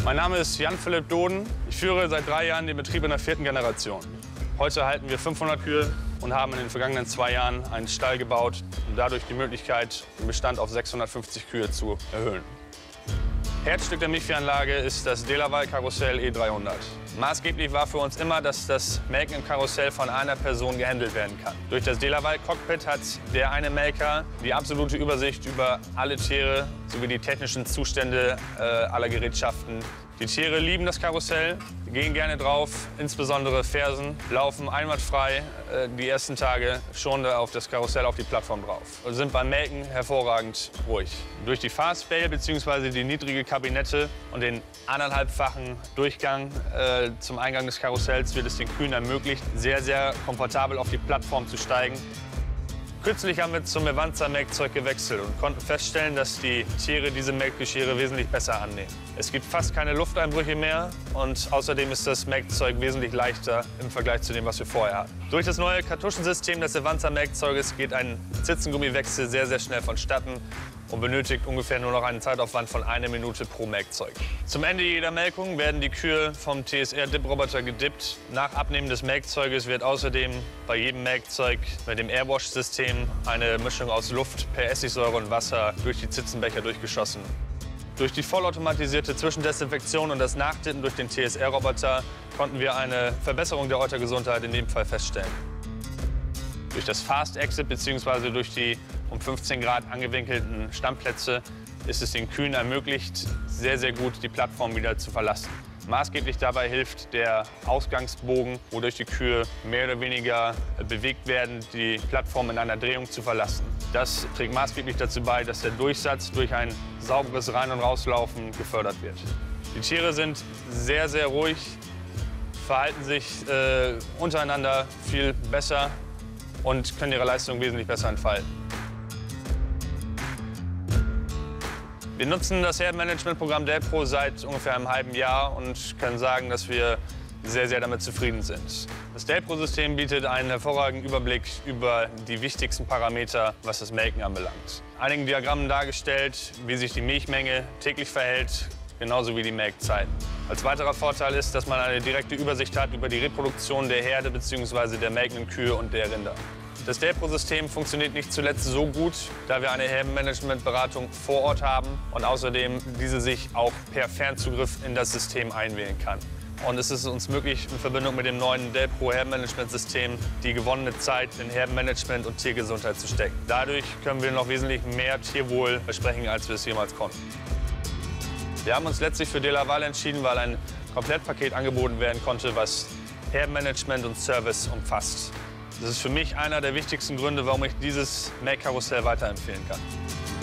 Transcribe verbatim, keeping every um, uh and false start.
Mein Name ist Jan-Philipp Doden. Ich führe seit drei Jahren den Betrieb in der vierten Generation. Heute halten wir fünfhundert Kühe und haben in den vergangenen zwei Jahren einen Stall gebaut und dadurch die Möglichkeit, den Bestand auf sechshundertfünfzig Kühe zu erhöhen. Herzstück der Milchviehanlage ist das Delaval Karussell E dreihundert. Maßgeblich war für uns immer, dass das Melken im Karussell von einer Person gehandelt werden kann. Durch das Delaval Cockpit hat der eine Melker die absolute Übersicht über alle Tiere sowie die technischen Zustände äh, aller Gerätschaften. Die Tiere lieben das Karussell, gehen gerne drauf, insbesondere Fersen, laufen einwandfrei äh, die ersten Tage schon auf das Karussell, auf die Plattform drauf und sind beim Melken hervorragend ruhig. Durch die Fast Bale bzw. die niedrige Kabinette und den anderthalbfachen Durchgang äh, zum Eingang des Karussells wird es den Kühen ermöglicht, sehr, sehr komfortabel auf die Plattform zu steigen. Kürzlich haben wir zum Avanza-Melkzeug gewechselt und konnten feststellen, dass die Tiere diese Melkgeschirre wesentlich besser annehmen. Es gibt fast keine Lufteinbrüche mehr und außerdem ist das Melkzeug wesentlich leichter im Vergleich zu dem, was wir vorher hatten. Durch das neue Kartuschensystem des Avanza-Melkzeuges geht ein Zitzengummiwechsel sehr, sehr schnell vonstatten und benötigt ungefähr nur noch einen Zeitaufwand von einer Minute pro Melkzeug. Zum Ende jeder Melkung werden die Kühe vom T S R-Dip-Roboter gedippt. Nach Abnehmen des Melkzeuges wird außerdem bei jedem Melkzeug mit dem Airwash-System eine Mischung aus Luft, per Essigsäure und Wasser durch die Zitzenbecher durchgeschossen. Durch die vollautomatisierte Zwischendesinfektion und das Nachdippen durch den T S R-Roboter konnten wir eine Verbesserung der Eutergesundheit in dem Fall feststellen. Durch das Fast Exit bzw. durch die um fünfzehn Grad angewinkelten Stammplätze ist es den Kühen ermöglicht, sehr, sehr gut die Plattform wieder zu verlassen. Maßgeblich dabei hilft der Ausgangsbogen, wodurch die Kühe mehr oder weniger bewegt werden, die Plattform in einer Drehung zu verlassen. Das trägt maßgeblich dazu bei, dass der Durchsatz durch ein sauberes Rein- und Rauslaufen gefördert wird. Die Tiere sind sehr, sehr ruhig, verhalten sich äh, untereinander viel besser und können ihre Leistung wesentlich besser entfalten. Wir nutzen das Herdenmanagementprogramm Delpro seit ungefähr einem halben Jahr und können sagen, dass wir sehr, sehr damit zufrieden sind. Das Delpro-System bietet einen hervorragenden Überblick über die wichtigsten Parameter, was das Melken anbelangt. Einigen Diagrammen dargestellt, wie sich die Milchmenge täglich verhält, genauso wie die Melkzeiten. Als weiterer Vorteil ist, dass man eine direkte Übersicht hat über die Reproduktion der Herde bzw. der melkenden Kühe und der Rinder. Das Delpro-System funktioniert nicht zuletzt so gut, da wir eine Herdenmanagementberatung vor Ort haben und außerdem diese sich auch per Fernzugriff in das System einwählen kann. Und es ist uns möglich, in Verbindung mit dem neuen Delpro Herdenmanagementsystem die gewonnene Zeit in Herdenmanagement und Tiergesundheit zu stecken. Dadurch können wir noch wesentlich mehr Tierwohl versprechen, als wir es jemals konnten. Wir haben uns letztlich für Delaval entschieden, weil ein Komplettpaket angeboten werden konnte, was Herdenmanagement und Service umfasst. Das ist für mich einer der wichtigsten Gründe, warum ich dieses Melkkarussell weiterempfehlen kann.